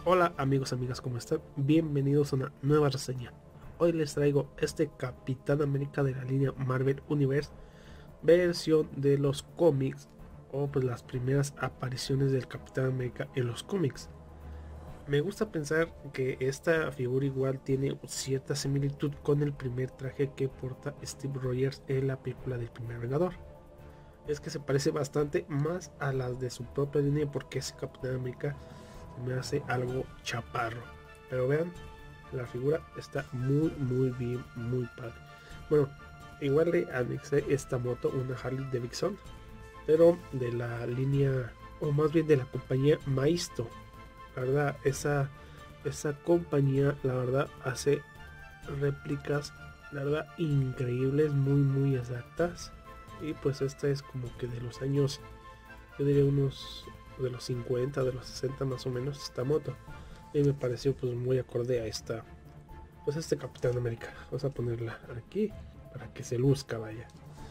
Hola amigos, amigas, ¿cómo están? Bienvenidos a una nueva reseña. Hoy les traigo este Capitán América de la línea Marvel Universe, versión de los cómics, o pues las primeras apariciones del Capitán América en los cómics. Me gusta pensar que esta figura igual tiene cierta similitud con el primer traje que porta Steve Rogers en la película del primer Vengador. Es que se parece bastante más a las de su propia línea, porque ese Capitán América me hace algo chaparro. Pero vean, la figura está muy bien, muy padre. Bueno, igual le anexé esta moto, una Harley Davidson, pero de la línea, o más bien de la compañía Maisto. La verdad, esa compañía, la verdad, hace réplicas, la verdad, increíbles, muy exactas. Y pues esta es como que de los años, yo diría unos de los 50, de los 60 más o menos, esta moto. Y me pareció pues muy acorde a esta, pues este Capitán América. Vamos a ponerla aquí para que se luzca, vaya.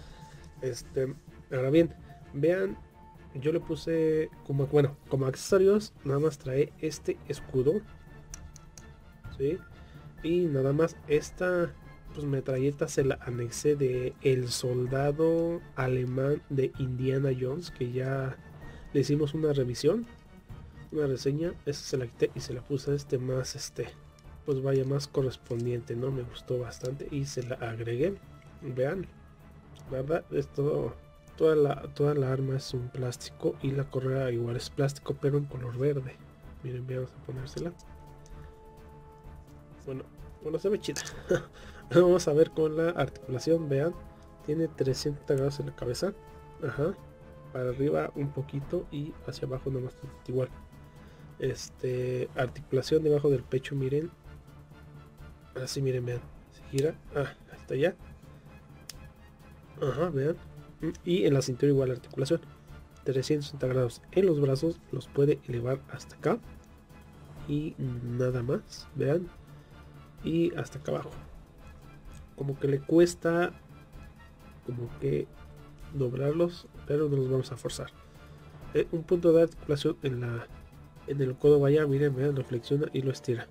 Ahora bien, vean, yo le puse como, bueno, como accesorios, nada más trae este escudo, ¿sí? Y nada más esta pues metralleta se la anexé de el soldado alemán de Indiana Jones, que ya le hicimos una revisión, una reseña. Esa se la quité y se la puse más pues vaya, más correspondiente, ¿no? Me gustó bastante y se la agregué. Vean, la verdad es todo, toda la arma es un plástico y la correa igual es plástico, pero en color verde. Miren, vamos a ponérsela. Bueno, se ve chida. Vamos a ver con la articulación. Vean, tiene 300 grados en la cabeza. Ajá. Para arriba un poquito y hacia abajo nomás igual. Articulación debajo del pecho, miren. Así, miren, vean. Se gira. Hasta allá. Ajá, vean. Y en la cintura igual articulación. 360 grados. En los brazos los puede elevar hasta acá. Y nada más. Vean. Y hasta acá abajo. Como que le cuesta como que doblarlos, pero no los vamos a forzar. Un punto de articulación en el codo, vaya, miren, vean, lo flexiona y lo estira.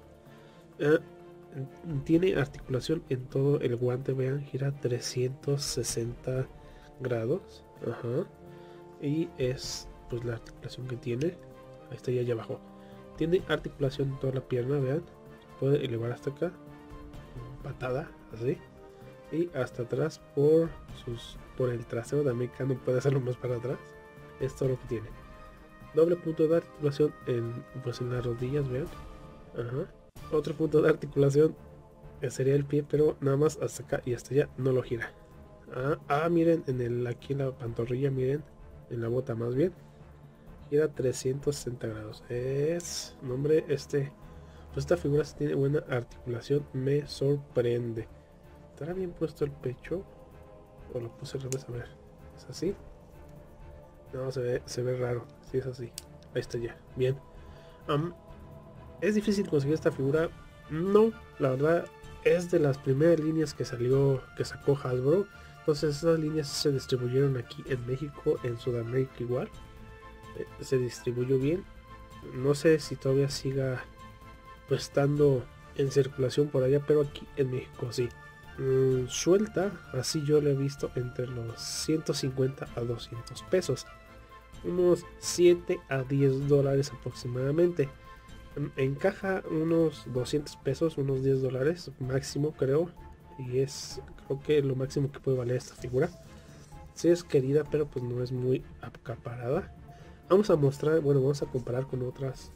Tiene articulación en todo el guante, vean, gira 360 grados. Ajá. Y es pues la articulación que tiene. Ahí está, ya allá abajo. Tiene articulación en toda la pierna, vean. Puede elevar hasta acá. Patada, así. Y hasta atrás por el trasero de América, no puede hacerlo más para atrás. Es todo lo que tiene. Doble punto de articulación pues en las rodillas, vean. Ajá. Otro punto de articulación sería el pie, pero nada más hasta acá y hasta allá no lo gira. Miren, aquí en la pantorrilla, miren, en la bota más bien, gira 360 grados. Nombre, pues esta figura sí tiene buena articulación, me sorprende. ¿Estará bien puesto el pecho? ¿O lo puse al revés? A ver, ¿es así? No, se ve raro. Sí, es así. Ahí está ya. Bien. ¿Es difícil conseguir esta figura? No, la verdad es de las primeras líneas que sacó Hasbro. Entonces esas líneas se distribuyeron aquí en México, en Sudamérica igual. Se distribuyó bien. No sé si todavía siga pues estando en circulación por allá, pero aquí en México sí. Suelta, así yo lo he visto, entre los 150 a 200 pesos, unos 7 a 10 dólares aproximadamente. Encaja unos 200 pesos, unos 10 dólares máximo, creo. Y creo que lo máximo que puede valer esta figura. Sí es querida, pero pues no es muy acaparada. Vamos a mostrar, bueno, vamos a comparar con otras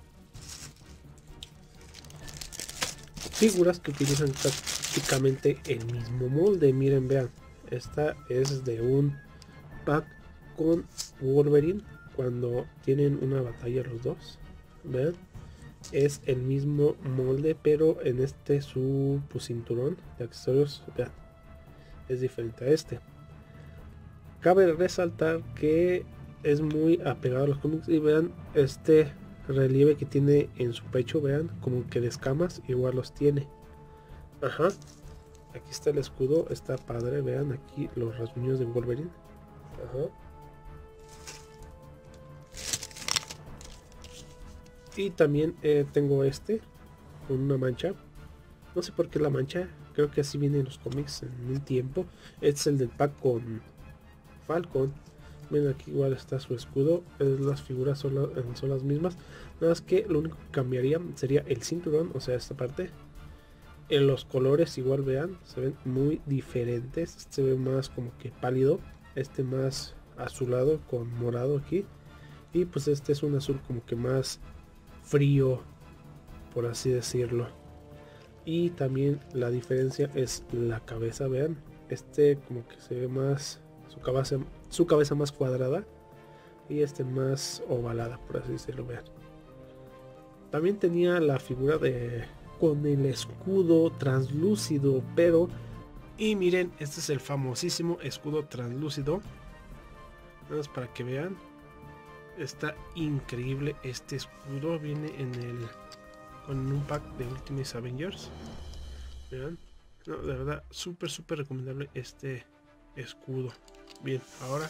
figuras que utilizan prácticamente el mismo molde. Miren, vean, esta es de un pack con Wolverine cuando tienen una batalla los dos. Vean, es el mismo molde, pero en su cinturón de accesorios, vean, es diferente a este. Cabe resaltar que es muy apegado a los cómics y vean este relieve que tiene en su pecho, vean, como que de escamas, igual los tiene. Ajá. Aquí está el escudo, está padre, vean aquí los rasguños de Wolverine. Ajá. Y también tengo este con una mancha. No sé por qué la mancha. Creo que así viene en los cómics en un tiempo. Este es el del pack con Falcon. Miren, aquí igual está su escudo. Las figuras son las mismas. Nada más que lo único que cambiaría sería el cinturón. O sea, esta parte. En los colores igual vean. Se ven muy diferentes. Este se ve más como que pálido. Este más azulado con morado aquí. Y pues este es un azul como que más frío, por así decirlo. Y también la diferencia es la cabeza, vean. Este como que se ve más su cabeza más cuadrada y este más ovalada, por así decirlo, vean. También tenía la figura de con el escudo translúcido, pero y miren, este es el famosísimo escudo translúcido. Nada más para que vean. Está increíble este escudo. Viene con un pack de Ultimate Avengers. Vean. No, de verdad, súper recomendable este escudo. Bien, ahora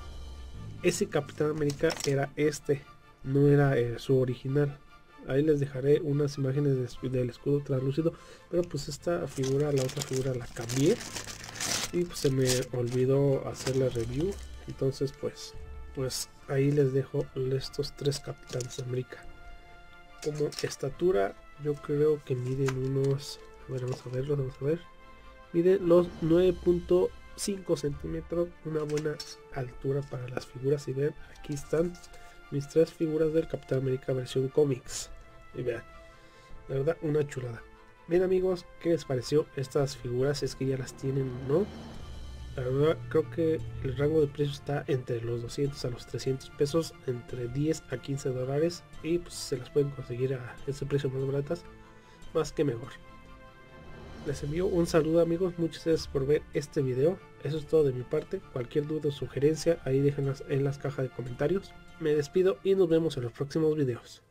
ese Capitán América era este, no era su original. Ahí les dejaré unas imágenes del escudo translúcido, pero pues esta figura, la otra figura la cambié y pues se me olvidó hacer la review. Entonces pues ahí les dejo estos tres Capitanes América. Como estatura, yo creo que miden unos, a ver, vamos a ver, miden los 9.5 centímetros, una buena altura para las figuras. Y ven, aquí están mis tres figuras del Capitán América versión cómics. Y vean, la verdad, una chulada. Bien amigos, ¿qué les pareció estas figuras? Es que ya las tienen, ¿no? La verdad, creo que el rango de precio está entre los 200 a los 300 pesos, entre 10 a 15 dólares, y pues se las pueden conseguir a ese precio más baratas, más que mejor. Les envío un saludo amigos, muchas gracias por ver este video. Eso es todo de mi parte. Cualquier duda o sugerencia ahí déjenlas en las cajas de comentarios. Me despido y nos vemos en los próximos videos.